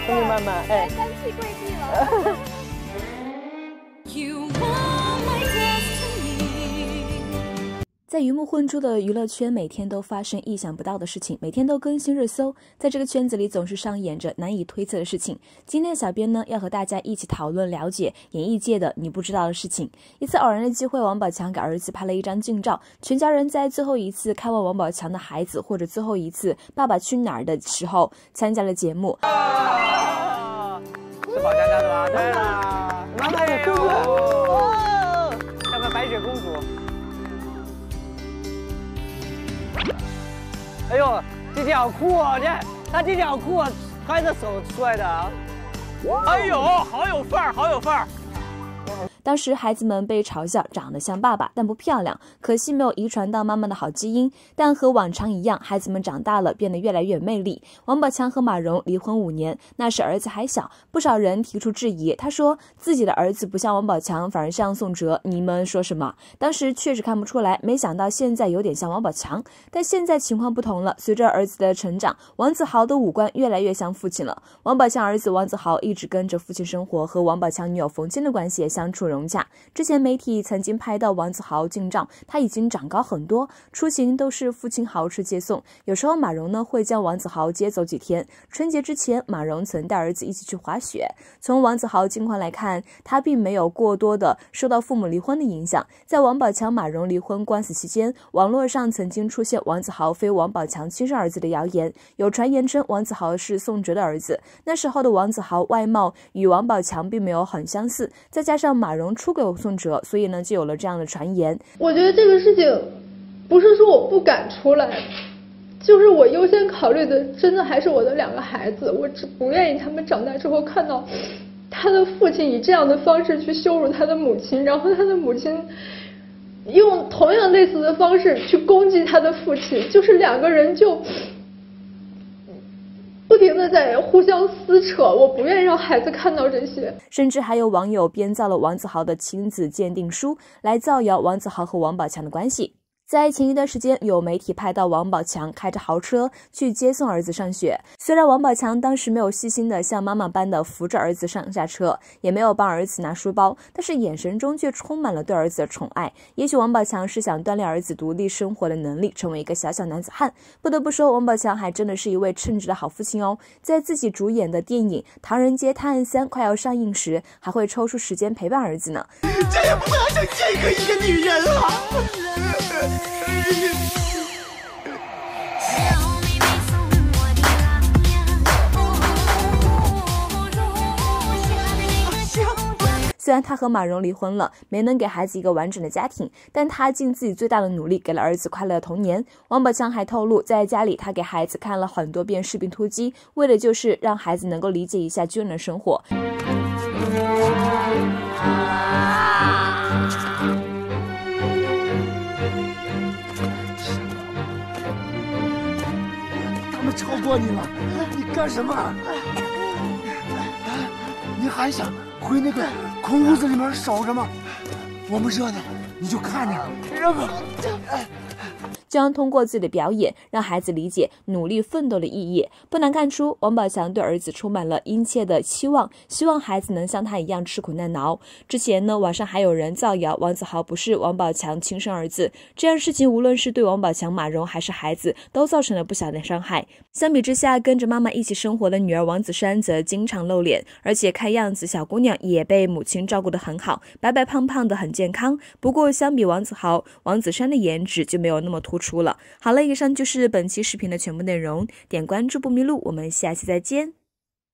兄弟慢慢，哎， 单膝跪地了。 在鱼目混珠的娱乐圈，每天都发生意想不到的事情，每天都更新热搜。在这个圈子里，总是上演着难以推测的事情。今天的小编呢，要和大家一起讨论了解演艺界的你不知道的事情。一次偶然的机会，王宝强给儿子拍了一张近照，全家人在最后一次看望王宝强的孩子，或者最后一次《爸爸去哪儿》的时候参加了节目。 是宝强家的吧？对啦，妈妈有哥哥，像个白雪公主。哎呦，弟弟好酷哦！你看他弟弟好酷啊，揣着手出来的啊。哎呦，好有范儿，好有范儿。 当时孩子们被嘲笑长得像爸爸但不漂亮，可惜没有遗传到妈妈的好基因。但和往常一样，孩子们长大了，变得越来越有魅力。王宝强和马蓉离婚5年，那时儿子还小，不少人提出质疑。他说自己的儿子不像王宝强，反而像宋哲，你们说什么？当时确实看不出来，没想到现在有点像王宝强。但现在情况不同了，随着儿子的成长，王子豪的五官越来越像父亲了。王宝强儿子王子豪一直跟着父亲生活，和王宝强女友冯芊的关系也相处融洽。之前媒体曾经拍到王子豪近照，他已经长高很多，出行都是父亲豪车接送。有时候马蓉呢会将王子豪接走几天。春节之前，马蓉曾带儿子一起去滑雪。从王子豪近况来看，他并没有过多的受到父母离婚的影响。在王宝强马蓉离婚官司期间，网络上曾经出现王子豪非王宝强亲生儿子的谣言，有传言称王子豪是宋哲的儿子。那时候的王子豪外貌与王宝强并没有很相似，再加上马蓉出轨宋哲，所以呢就有了这样的传言。 我觉得这个事情不是说我不敢出来，就是我优先考虑的真的还是我的2个孩子，我只不愿意他们长大之后看到他的父亲以这样的方式去羞辱他的母亲，然后他的母亲用同样类似的方式去攻击他的父亲，就是2个人就不停地在互相撕扯，我不愿意让孩子看到这些。 甚至还有网友编造了王子豪的亲子鉴定书，来造谣王子豪和王宝强的关系。在前一段时间，有媒体拍到王宝强开着豪车去接送儿子上学。虽然王宝强当时没有细心的像妈妈般的扶着儿子上下车，也没有帮儿子拿书包，但是眼神中却充满了对儿子的宠爱。也许王宝强是想锻炼儿子独立生活的能力，成为一个小小男子汉。不得不说，王宝强还真的是一位称职的好父亲哦。在自己主演的电影《唐人街探案3》快要上映时，还会抽出时间陪伴儿子呢。 再也不要像这个一个女人了。 虽然他和马蓉离婚了，没能给孩子一个完整的家庭，但他尽自己最大的努力，给了儿子快乐的童年。王宝强还透露，在家里他给孩子看了很多遍《士兵突击》，为的就是让孩子能够理解一下军人的生活。 他们超过你了，你干什么？你还想回那个空屋子里面守着吗？我们热闹，你就看着，热闹。 将通过自己的表演让孩子理解努力奋斗的意义。不难看出，王宝强对儿子充满了殷切的期望，希望孩子能像他一样吃苦耐劳。之前呢，网上还有人造谣王子豪不是王宝强亲生儿子，这样事情无论是对王宝强、马蓉还是孩子，都造成了不小的伤害。相比之下，跟着妈妈一起生活的女儿王子珊则经常露脸，而且看样子小姑娘也被母亲照顾得很好，白白胖胖的很健康。不过相比王子豪，王子珊的颜值就没有那么突出了。好了，以上就是本期视频的全部内容，点关注不迷路，我们下期再见。